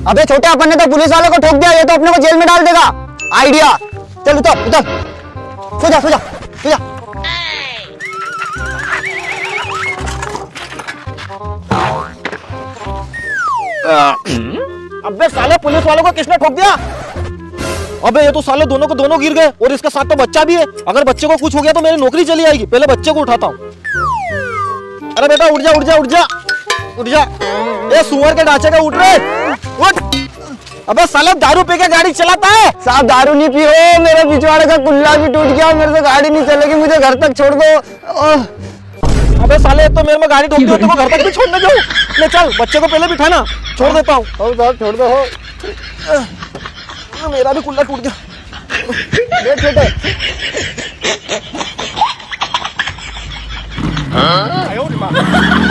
अबे छोटे, अपन ने तो पुलिस वालों को ठोक दिया, ये तो अपने को जेल में डाल देगा। आइडिया। चल उतर उतर, सो जा सो जा सो जा। अबे साले, पुलिस वालों को किसने ठोक दिया? अबे ये तो साले दोनों को दोनों गिर गए, और इसके साथ तो बच्चा भी है। अगर बच्चे को कुछ हो गया तो मेरी नौकरी चली जाएगी। पहले बच्चे को उठाता हूँ। अरे बेटा उठ जा उठ जा उठ जा उठ जा। ए सुअर के ढांचे का उठ रहे, उठ। अबे साले दारू पी के गाड़ी चलाता है। साहब दारू नहीं पियो, मेरे पिछवाड़े का कुल्ला भी टूट गया, मेरे से गाड़ी नहीं चलेगी, मुझे घर तक छोड़ दो। अबे साले तो मेरे में गाड़ी ठोक दी, तेरे को घर तक भी छोड़ने जाऊं? ले चल, बच्चे को पहले बिठाना, छोड़ देता हूँ। साहब छोड़ दो। मेरा भी कुल्ला टूट गया। देख छोटे। हाँ?